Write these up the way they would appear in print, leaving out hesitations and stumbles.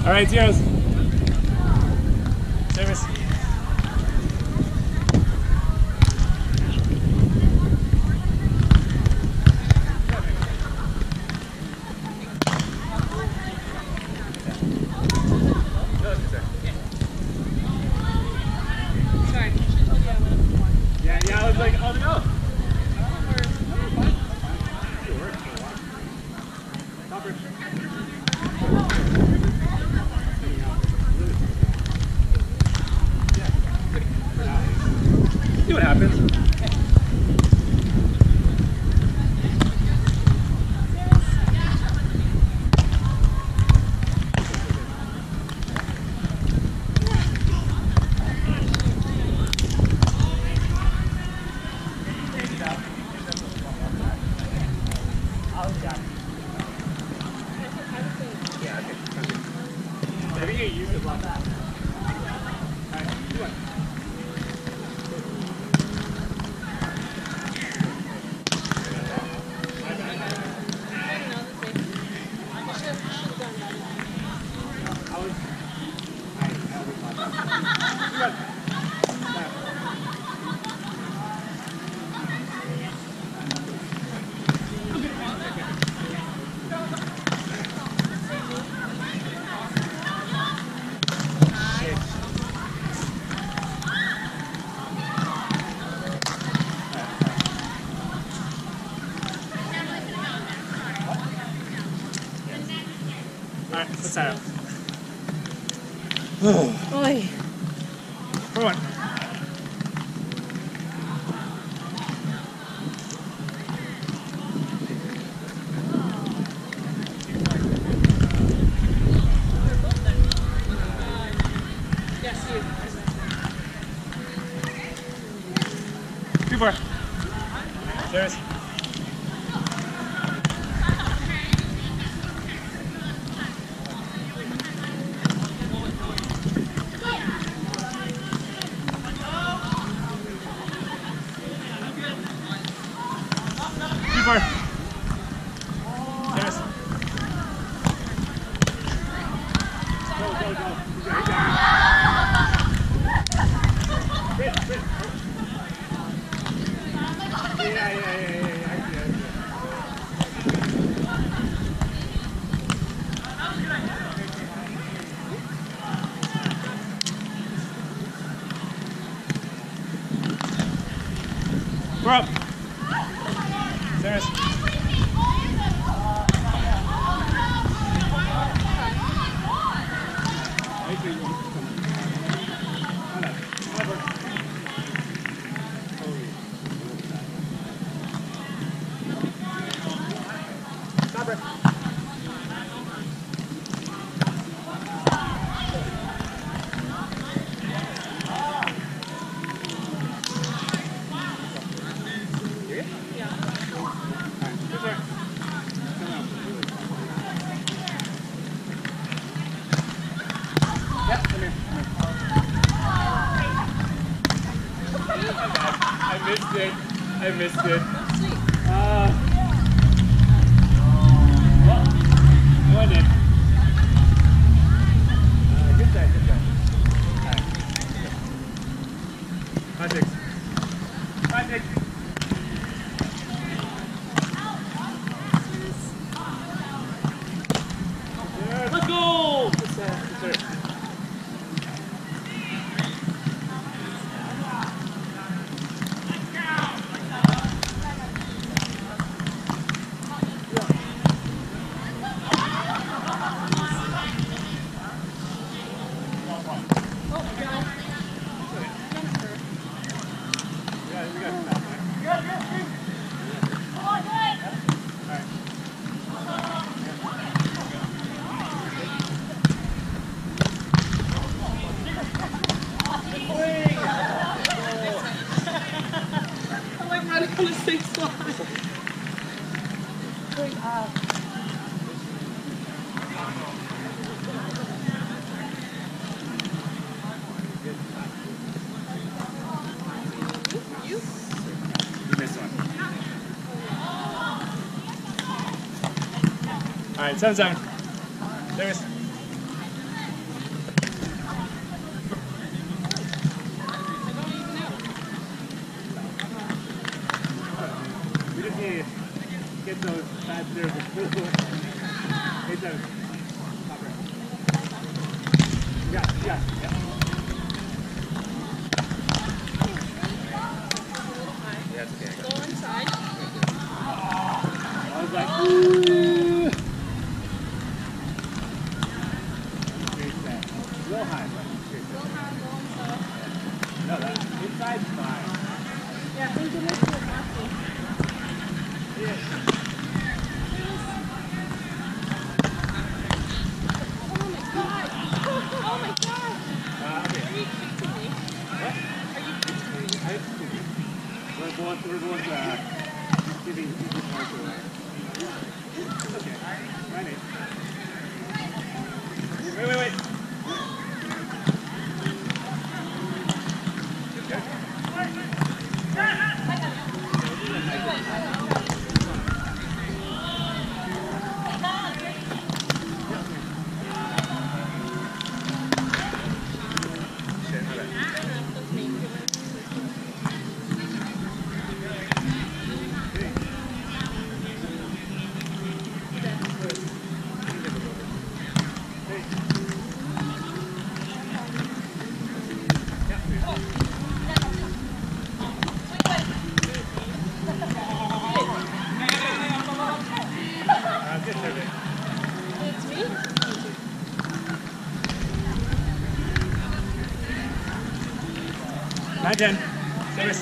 All right, zeros. Service. Yeah, I was like, oh no. See what happens. I think you used it like that. Alright, do it. Alright, let's tie up. Oi. For one. Yes, you. 2-4. There's. There's. Go. Yeah. We're up. There's. Stop it. I missed it. Well, I won it. Good try. Alright. 5-6. 5-6. Let's go! Good serve. On the same slide. You missed one. Alright, 7-7. There's. those bad stairs are cool. Hey, Devin. Top right. Yeah. Yeah, it's okay. Go inside. I was like, ooh. Straight set. Real high, but straight set. No, that inside's fine. Yeah, who's in this one? Yeah. Oh my god! Okay. Are you kidding me? What? Are you kidding me? We're both giving equal points away. Okay. My name. Wait. It's me? 9-10. Service.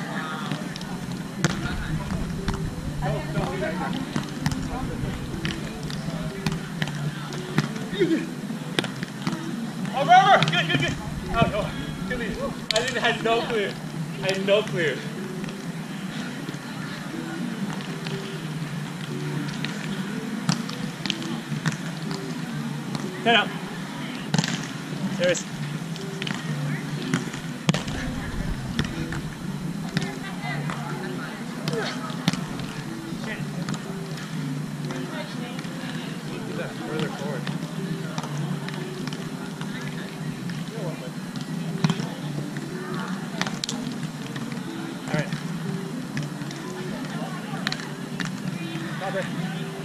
Oh, Robert! Good. Oh, good lead. I had no clue. Head up. Service. Do that further forward. All right. Stop it.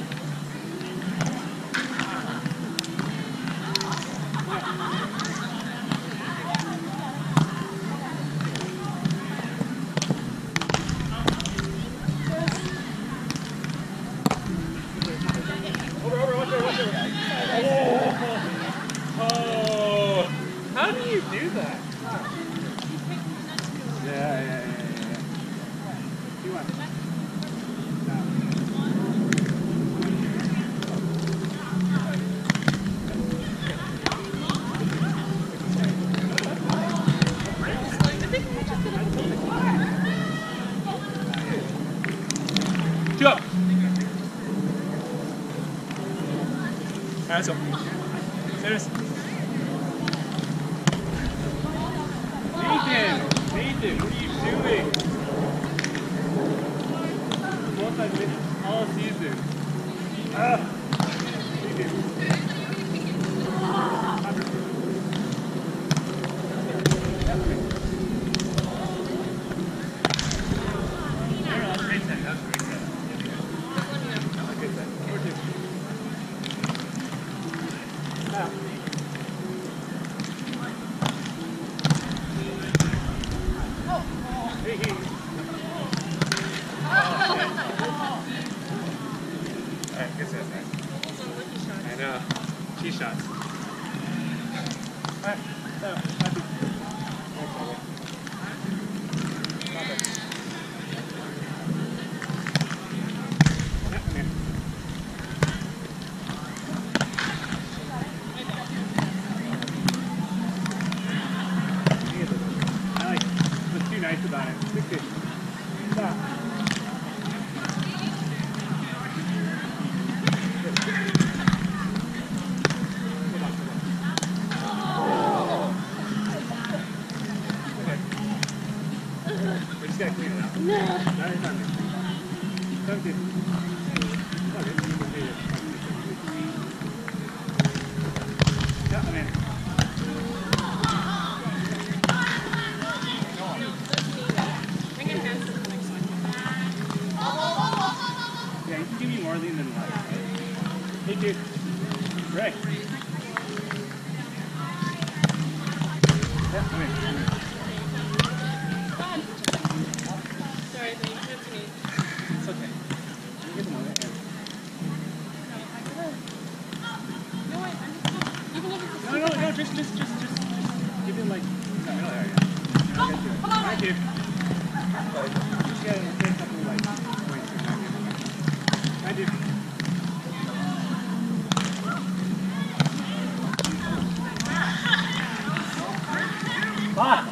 Oh! How do you do that? Yeah. 2-1. Two up. All right, let's go. Service. Nathan, what are you doing? Both I've been all season. Nathan. Alright, good set. I know. Cheese shots. Alright, so, happy. I like what's too nice about it. 60. Stop. We just gotta clean it out. No. Bring your hands to the next one. Yeah, you can give me Thank you. Ray. Yeah, come here. Sorry, that's me. It's okay. You get the moment. No, just give him like, no, there you go. Thank you. Just get a couple like points. Thank you. Bye.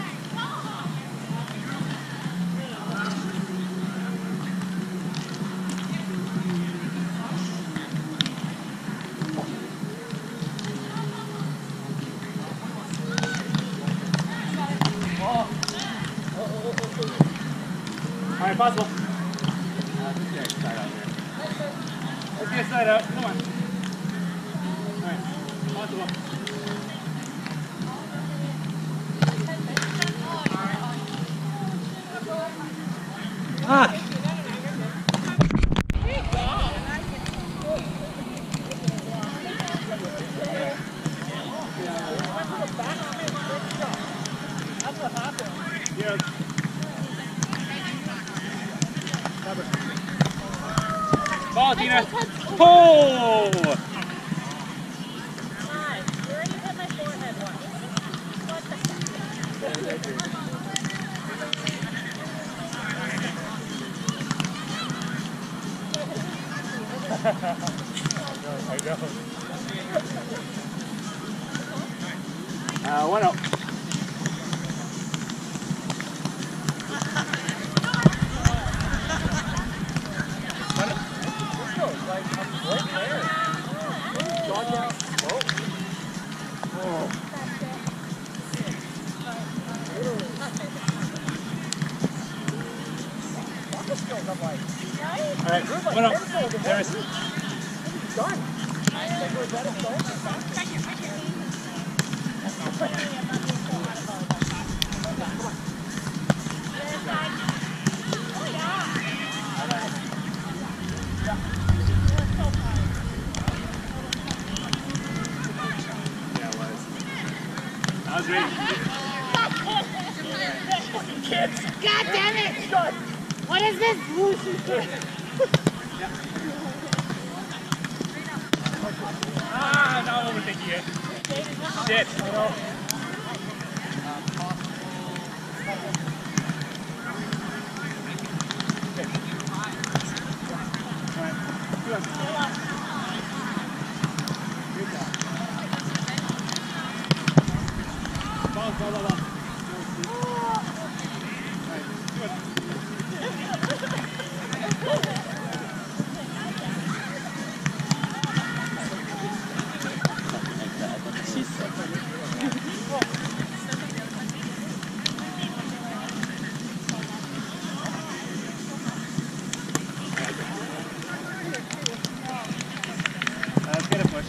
All right, possible. Let's get a side out here. Let's get a side out. Come on. All right, possible. Ah. That's what happened. Yeah. Ball, Tina. Oh! God, you already hit my forehead once. What the fuck? I know. 1-0. All right, 1-0. There is. Done. I was ready. Kids. God damn it! Done. What is this? Ah, now I'm overthinking it. Shit. Ball. Let's get a push.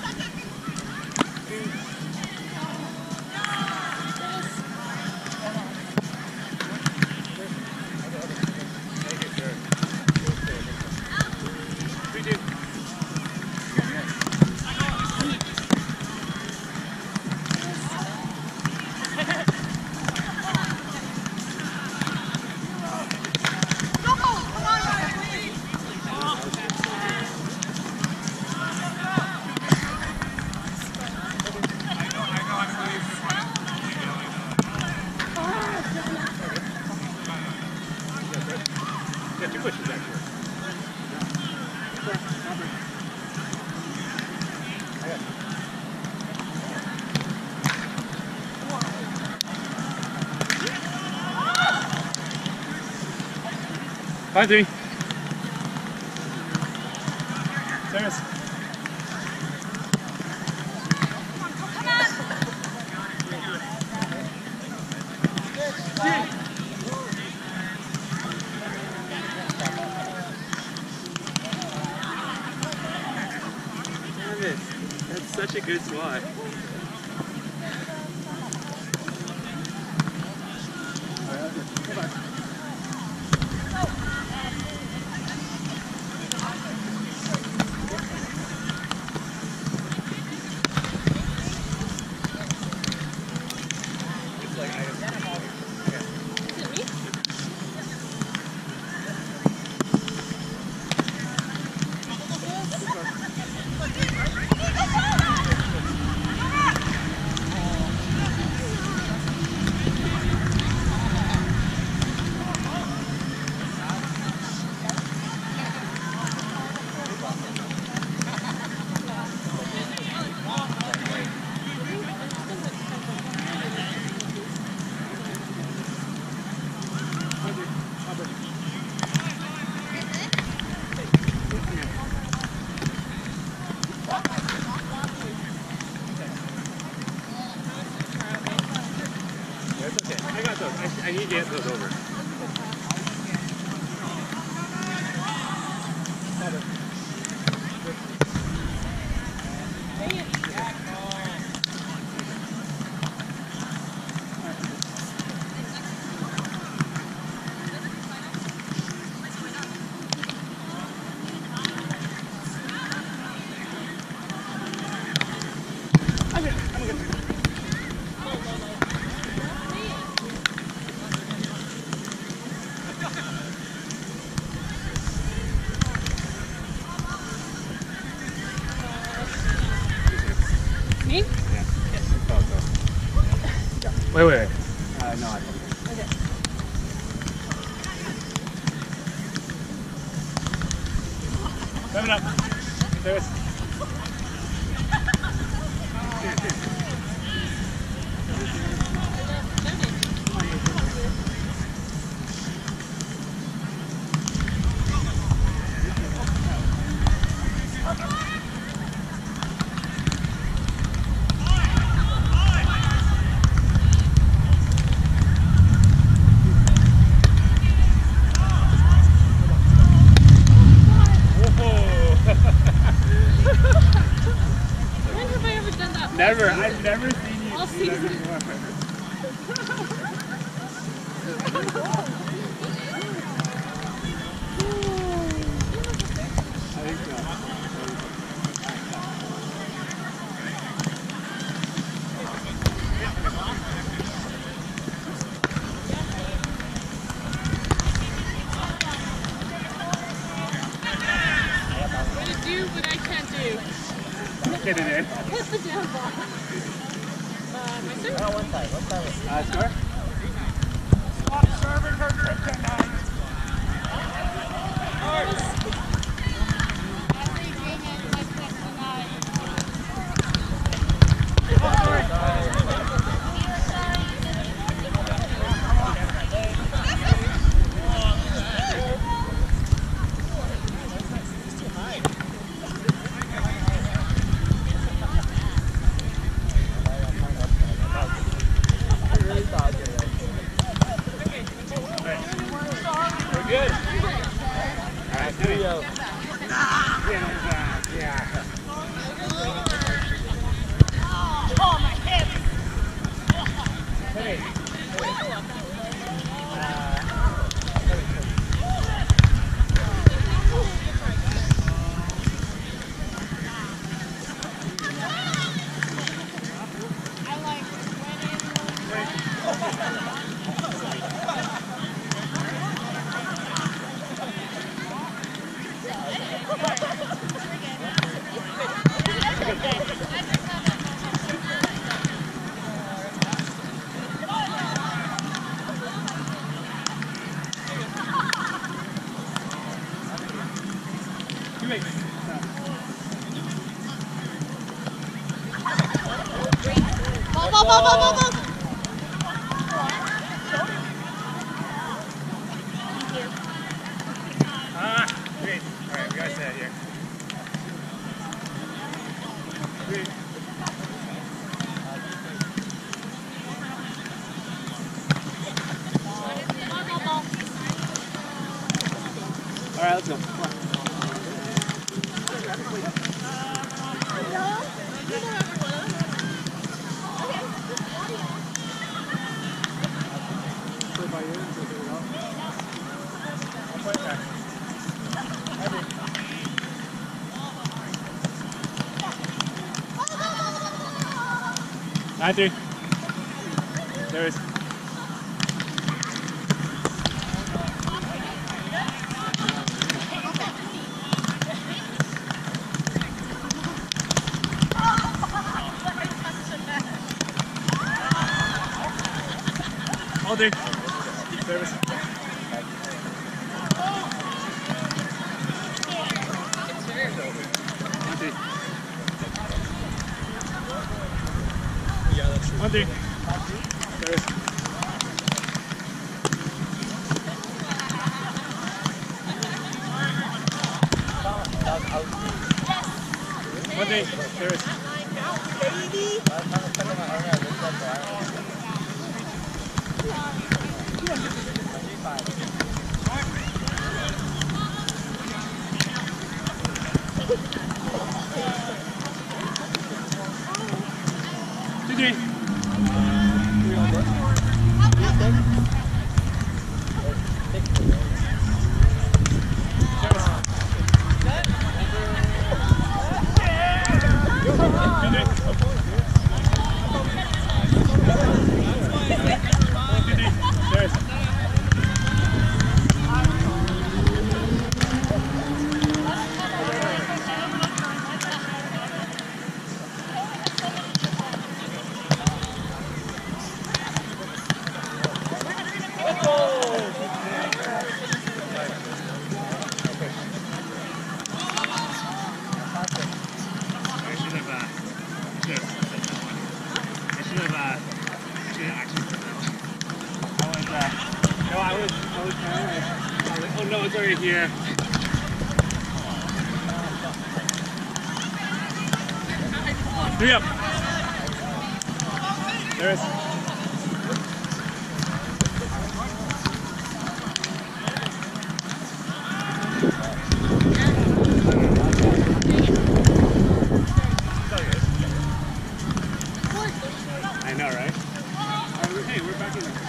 Yeah, 2 pushes actually. Bye, 3. Service. That's such a good swat. I need to get those over. Me? Yeah. Wait. No, I think. Okay. Coming up. Service. When have I ever done that? Never. I've never seen you All do that season. before. I think so. Way to do what I can't do. Get it in. Hit the down ball. My serve. Oh, one side. Score? Stop serving her kryptonite. Good. Alright, do it. Yeah. Oh, my hips. Do it. Ball. Great. Alright, we got set here. Great. Alright, let's go. Come on. Play by ear and figure it out. I'll play back. 9-3. There is. All day. Service. Yeah, that's true. 1-3. Service. One day, service. Baby! Oh no, it's already here. Three up. There is. I know, right? Hey, we're back in there.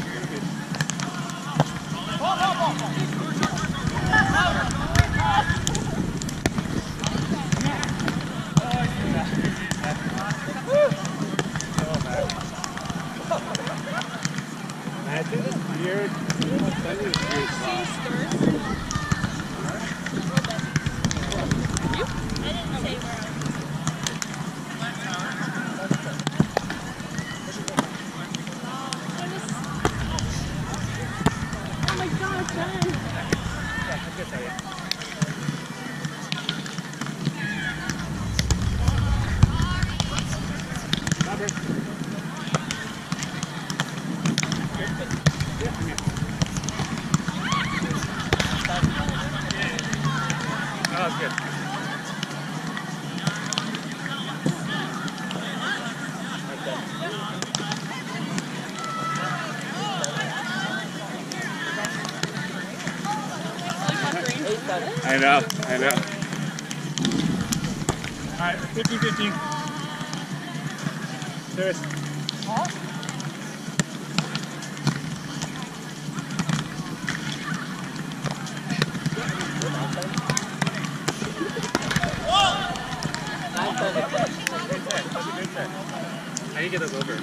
I think it's weird. Oh my God, Ben. Oh, that's good. I know. Alright, 50-50. Serious. How do you get those over?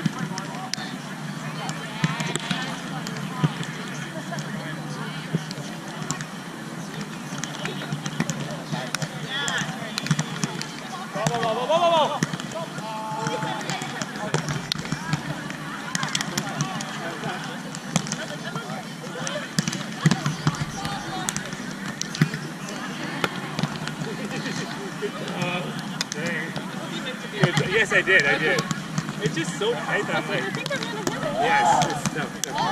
Yes, I did. It's just so tight that I'm like, yes, it's no.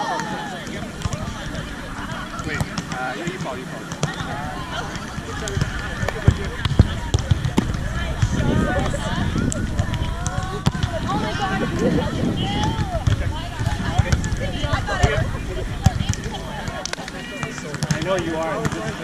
Wait, you fall. Oh my God. I know you are.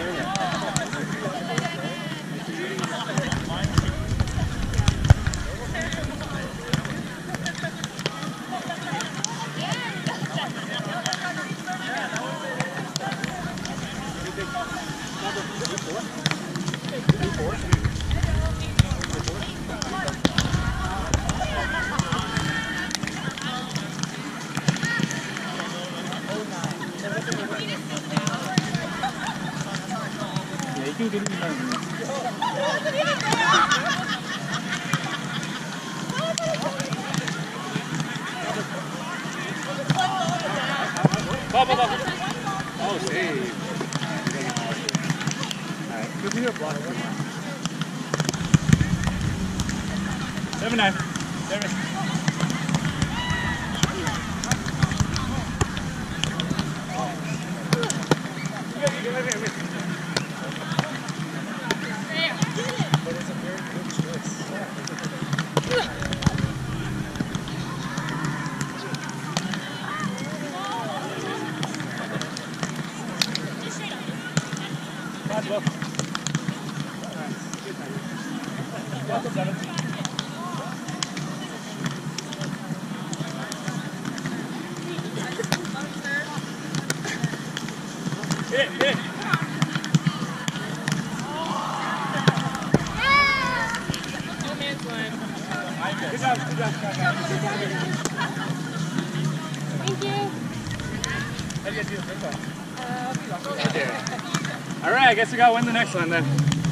Yeah, you can get me more. Ball. Oh, save. Alright, give me your block. 7-9. Service. But it's a very good choice. Good Hit, hit. No man's land. Good job, good job. Thank you. All right, I guess we got to win the next one then.